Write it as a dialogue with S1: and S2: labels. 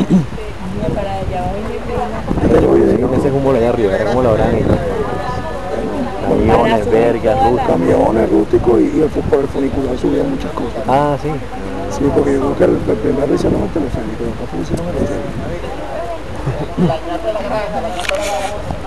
S1: Para allá abajo.
S2: Ese humo allá arriba, ¿cómo lo habrán hecho? Camiones, vergas, rústicos.
S3: Camiones, rústicos y el funicular subía muchas cosas.
S2: Ah, sí.
S3: Sí, porque yo creo que el primero lo hicieron el teleférico, después lo hicieron el teleférico.